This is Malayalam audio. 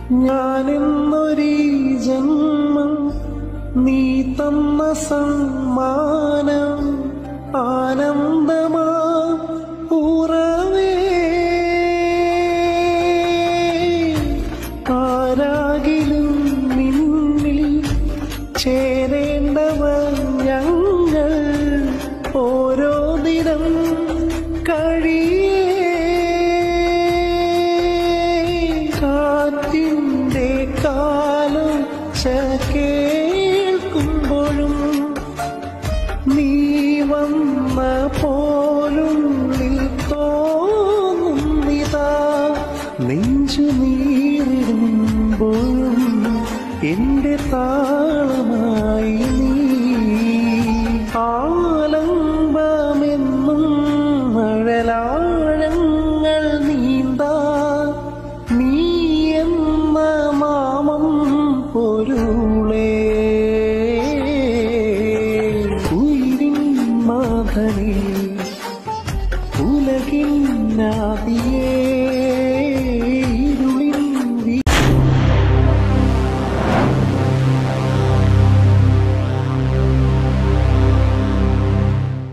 ഞാനെന്നൊരീ ജന്മം നീ തന്ന സമ്മാനം ആനന്ദമാ ഉറവേ ആരാകിലും നിന്നിൽ ചേരേണ്ടവർ ഞങ്ങൾ ഓരോ ദിനം കഴിയേ കാറ്റിൻ്റെ കാലൊച്ച കേൾക്കുമ്പോഴും നീ വന്ന പോലുള്ളിൽ തോന്നുന്നിതാ നെഞ്ചു നീറിടുമ്പോഴും എൻ്റെ താളമായി നീ ആലംബമെന്നും മഴലാഴങ്ങൾ നീന്താ നീ എന്ന മാമം പൊരുളേ ഉയിരിൻ മാധവേ ഉലകിൻ നാദിയേ